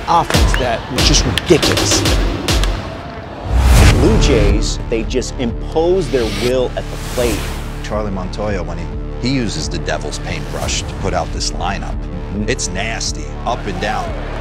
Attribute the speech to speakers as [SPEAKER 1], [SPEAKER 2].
[SPEAKER 1] offense that was just ridiculous.
[SPEAKER 2] The Blue Jays, they just impose their will at the plate.
[SPEAKER 3] Charlie Montoya, when he uses the devil's paintbrush to put out this lineup, it's nasty, up and down.